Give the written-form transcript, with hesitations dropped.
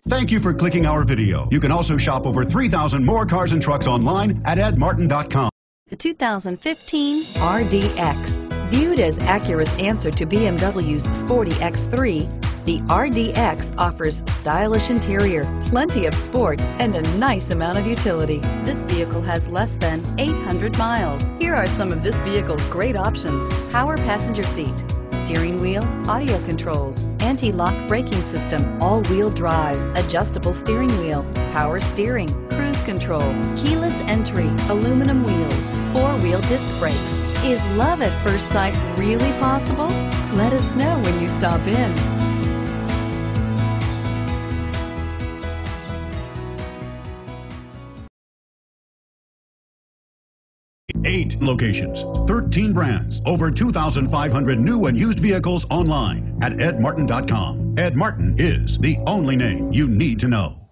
Thank you for clicking our video. You can also shop over 3,000 more cars and trucks online at edmartin.com. The 2015 RDX. Viewed as Acura's answer to BMW's sporty X3, the RDX offers stylish interior, plenty of sport, and a nice amount of utility. This vehicle has less than 800 miles. Here are some of this vehicle's great options: power passenger seat, steering wheel audio controls, anti-lock braking system, all-wheel drive, adjustable steering wheel, power steering, cruise control, keyless entry, aluminum wheels, four-wheel disc brakes. Is love at first sight really possible? Let us know when you stop in. 8 locations, 13 brands, over 2,500 new and used vehicles online at edmartin.com. Ed Martin is the only name you need to know.